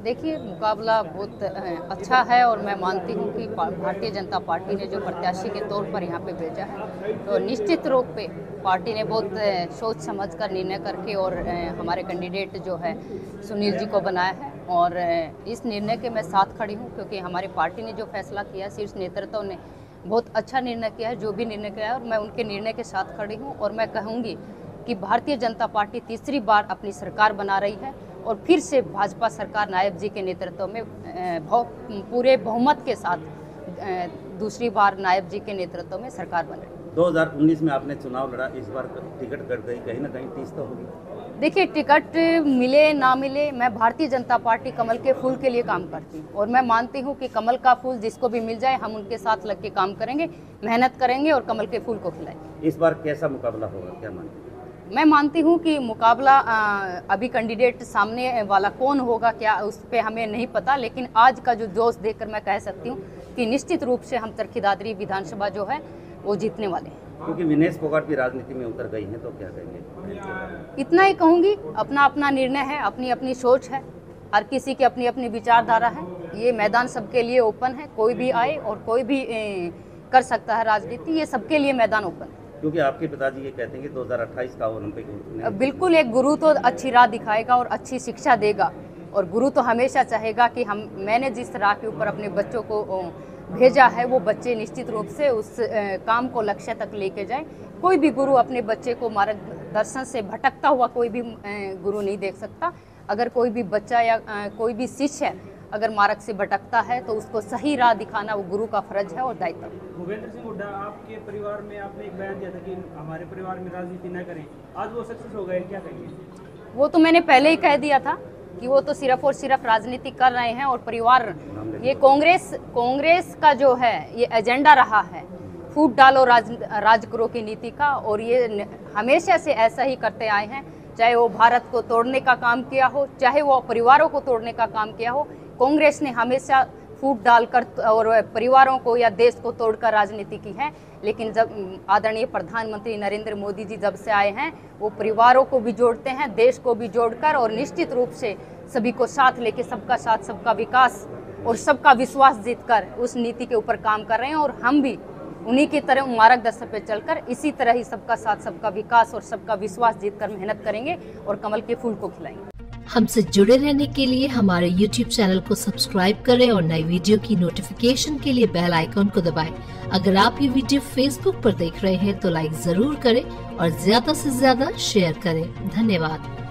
देखिए, मुकाबला बहुत अच्छा है और मैं मानती हूँ कि भारतीय जनता पार्टी ने जो प्रत्याशी के तौर पर यहाँ पे भेजा है, तो निश्चित रूप पे पार्टी ने बहुत सोच समझ कर निर्णय करके और हमारे कैंडिडेट जो है सुनील जी को बनाया है। और इस निर्णय के मैं साथ खड़ी हूँ, क्योंकि हमारी पार्टी ने जो फैसला किया, शीर्ष नेतृत्व ने बहुत अच्छा निर्णय किया है। जो भी निर्णय किया है और मैं उनके निर्णय के साथ खड़ी हूँ। और मैं कहूँगी कि भारतीय जनता पार्टी तीसरी बार अपनी सरकार बना रही है और फिर से भाजपा सरकार नायब जी के नेतृत्व में पूरे बहुमत के साथ दूसरी बार नायब जी के नेतृत्व में सरकार बन रही है। 2019 में आपने चुनाव लड़ा, इस बार टिकट कट गई, कहीं ना कहीं टीस तो होगी। देखिए, टिकट मिले ना मिले, मैं भारतीय जनता पार्टी कमल के फूल के लिए काम करती हूँ और मैं मानती हूँ कि कमल का फूल जिसको भी मिल जाए, हम उनके साथ लग के काम करेंगे, मेहनत करेंगे और कमल के फूल को खिलाएंगे। इस बार कैसा मुकाबला होगा, क्या मानते हैं? मैं मानती हूँ कि मुकाबला अभी कैंडिडेट सामने वाला कौन होगा क्या उस पर हमें नहीं पता, लेकिन आज का जो जोश देखकर मैं कह सकती हूँ कि निश्चित रूप से हम चरखी दादरी विधानसभा जो है वो जीतने वाले हैं। क्योंकि विनेश फोगाट भी राजनीति में उतर गई हैं, तो क्या कहेंगे? इतना ही कहूँगी, अपना अपना निर्णय है, अपनी अपनी सोच है, हर किसी की अपनी अपनी विचारधारा है। ये मैदान सबके लिए ओपन है, कोई भी आए और कोई भी कर सकता है राजनीति, ये सबके लिए मैदान ओपन है। क्योंकि आपके पिताजी ये कहते हैं कि 2028 का ओलंपिक। बिल्कुल, एक गुरु तो अच्छी राह दिखाएगा और अच्छी शिक्षा देगा, और गुरु तो हमेशा चाहेगा कि मैंने जिस राह के ऊपर अपने बच्चों को भेजा है, वो बच्चे निश्चित रूप से उस काम को लक्ष्य तक लेके जाएं। कोई भी गुरु अपने बच्चे को मार्गदर्शन से भटकता हुआ कोई भी गुरु नहीं देख सकता। अगर कोई भी बच्चा या कोई भी शिष्य अगर मार्ग से भटकता है तो उसको सही राह दिखाना वो गुरु का फर्ज है और दायित्व है। भूपेंद्र सिंह हुड्डा, आपके परिवार में आपने एक बयान दिया था कि हमारे परिवार में राजनीति न करें, आज वो सक्सेस हो गए, क्या कहेंगे? वो तो मैंने पहले ही कह दिया था कि वो तो सिर्फ और सिर्फ राजनीति कर रहे हैं और परिवार, ये कांग्रेस का जो है ये एजेंडा रहा है, फूट डालो राज करो की नीति का, और ये हमेशा से ऐसा ही करते आए हैं। चाहे वो भारत को तोड़ने का काम किया हो, चाहे वो परिवारों को तोड़ने का काम किया हो, कांग्रेस ने हमेशा फूट डालकर और परिवारों को या देश को तोड़कर राजनीति की है। लेकिन जब आदरणीय प्रधानमंत्री नरेंद्र मोदी जी जब से आए हैं, वो परिवारों को भी जोड़ते हैं, देश को भी जोड़कर, और निश्चित रूप से सभी को साथ लेके सबका साथ सबका विकास और सबका विश्वास जीतकर उस नीति के ऊपर काम कर रहे हैं। और हम भी उन्हीं की तरह मार्गदर्शन पे चलकर इसी तरह ही सबका साथ सबका विकास और सबका विश्वास जीतकर मेहनत करेंगे और कमल के फूल को खिलाएंगे। हमसे जुड़े रहने के लिए हमारे YouTube चैनल को सब्सक्राइब करें और नई वीडियो की नोटिफिकेशन के लिए बेल आइकॉन को दबाएं। अगर आप ये वीडियो Facebook पर देख रहे हैं तो लाइक जरूर करें और ज्यादा से ज्यादा शेयर करें। धन्यवाद।